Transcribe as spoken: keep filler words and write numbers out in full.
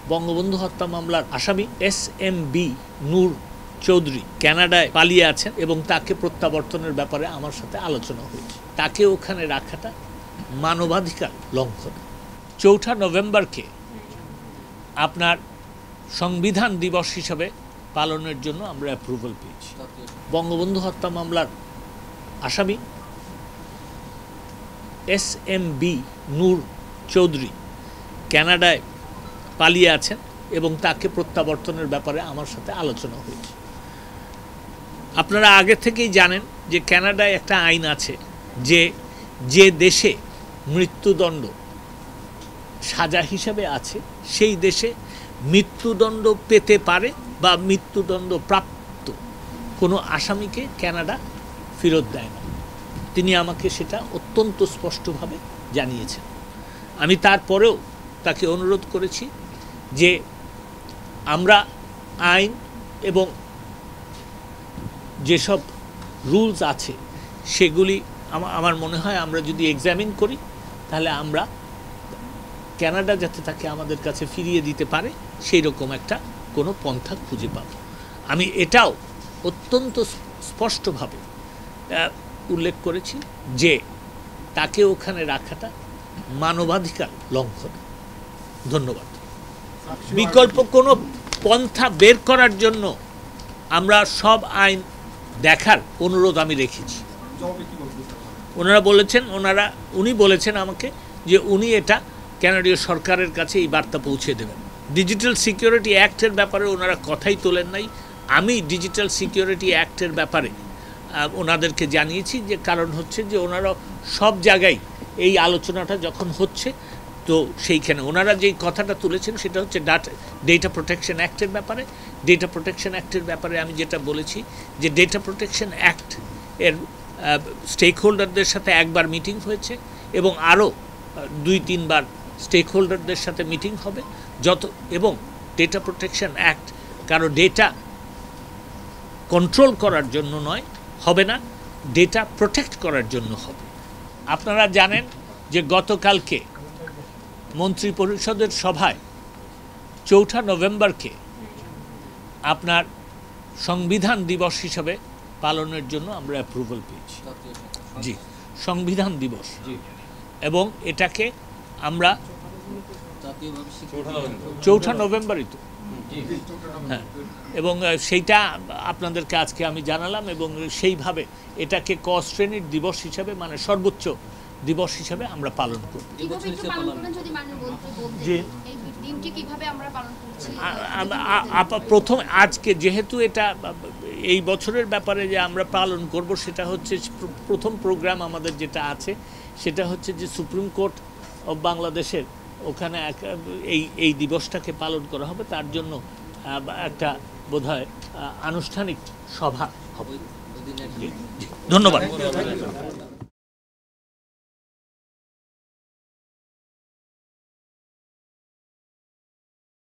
বঙ্গবন্ধু হত্যা মামলার আসামি S M B Noor Chowdhury কানাডায় পালিয়ে আছেন এবং তাকে প্রত্যাবর্তনের ব্যাপারে আমার সাথে আলোচনা হয়েছে। তাকে ওখানে রাখাটা মানবাধিকার লঙ্ঘন। চৌঠা নভেম্বরকে আপনার সংবিধান দিবস হিসাবে পালনের জন্য আমরা অ্যাপ্রুভাল পেয়েছি। বঙ্গবন্ধু হত্যা মামলার আসামি S M B Noor Chowdhury কানাডায় পালিয়ে আছেন এবং তাকে প্রত্যাবর্তনের ব্যাপারে আমার সাথে আলোচনা হয়েছে। আপনারা আগে থেকেই জানেন যে কানাডায় একটা আইন আছে যে যে দেশে মৃত্যুদণ্ড সাজা হিসাবে আছে সেই দেশে মৃত্যুদণ্ড পেতে পারে বা মৃত্যুদণ্ড প্রাপ্ত কোনো আসামিকে কানাডা ফেরত দেয় না। তিনি আমাকে সেটা অত্যন্ত স্পষ্টভাবে জানিয়েছেন। আমি তারপরেও তাকে অনুরোধ করেছি যে আমরা আইন এবং যেসব রুলস আছে সেগুলি আমার মনে হয় আমরা যদি এক্সামিন করি তাহলে আমরা কানাডা যাতে তাকে আমাদের কাছে ফিরিয়ে দিতে পারে সেই রকম একটা কোনো পন্থা খুঁজে পাব। আমি এটাও অত্যন্ত স্পষ্টভাবে উল্লেখ করেছি যে তাকে ওখানে রাখাটা মানবাধিকার লঙ্ঘন। ধন্যবাদ। বিকল্প কোনো পন্থা বের করার জন্য আমরা সব আইন দেখার অনুরোধ আমি রেখেছি। ওনারা বলেছেন ওনারা উনি বলেছেন আমাকে যে উনি এটা কানাডীয় সরকারের কাছে এই বার্তা পৌঁছে দেবেন। ডিজিটাল সিকিউরিটি অ্যাক্টের ব্যাপারে ওনারা কথাই তোলেন নাই। আমি ডিজিটাল সিকিউরিটি অ্যাক্টের ব্যাপারে ওনাদেরকে জানিয়েছি যে কারণ হচ্ছে যে ওনারা সব জায়গায় এই আলোচনাটা যখন হচ্ছে তো সেইখানে ওনারা যেই কথাটা তুলেছেন সেটা হচ্ছে ডাটা ডেটা প্রোটেকশন অ্যাক্টের ব্যাপারে। ডেটা প্রোটেকশন অ্যাক্টের ব্যাপারে আমি যেটা বলেছি যে ডেটা প্রোটেকশন অ্যাক্ট এর স্টেক হোল্ডারদের সাথে একবার মিটিং হয়েছে এবং আরও দুই তিনবার স্টেক হোল্ডারদের সাথে মিটিং হবে যত এবং ডেটা প্রোটেকশন অ্যাক্ট কারো ডেটা কন্ট্রোল করার জন্য নয় হবে না, ডেটা প্রোটেক্ট করার জন্য হবে। আপনারা জানেন যে গতকালকে মন্ত্রী পরিষদের সভায় চৌঠা নভেম্বরকে আপনার সংবিধান দিবস হিসাবে পালনের জন্য আমরা অ্যাপ্রুভাল পেয়েছি। জি, সংবিধান দিবস এবং এটাকে আমরা চৌঠা নভেম্বরই তো হ্যাঁ এবং সেইটা আপনাদেরকে আজকে আমি জানালাম এবং সেইভাবে এটাকে ক শ্রেণীর দিবস হিসাবে মানে সর্বোচ্চ দিবস হিসাবে আমরা পালন করব। প্রথম আজকে যেহেতু এটা এই বছরের ব্যাপারে যে আমরা পালন করব সেটা হচ্ছে প্রথম প্রোগ্রাম আমাদের যেটা আছে সেটা হচ্ছে যে সুপ্রিম কোর্ট অফ বাংলাদেশের ওখানে এই এই দিবসটাকে পালন করা হবে। তার জন্য একটা বোধহয় আনুষ্ঠানিক সভা হবে। ধন্যবাদ।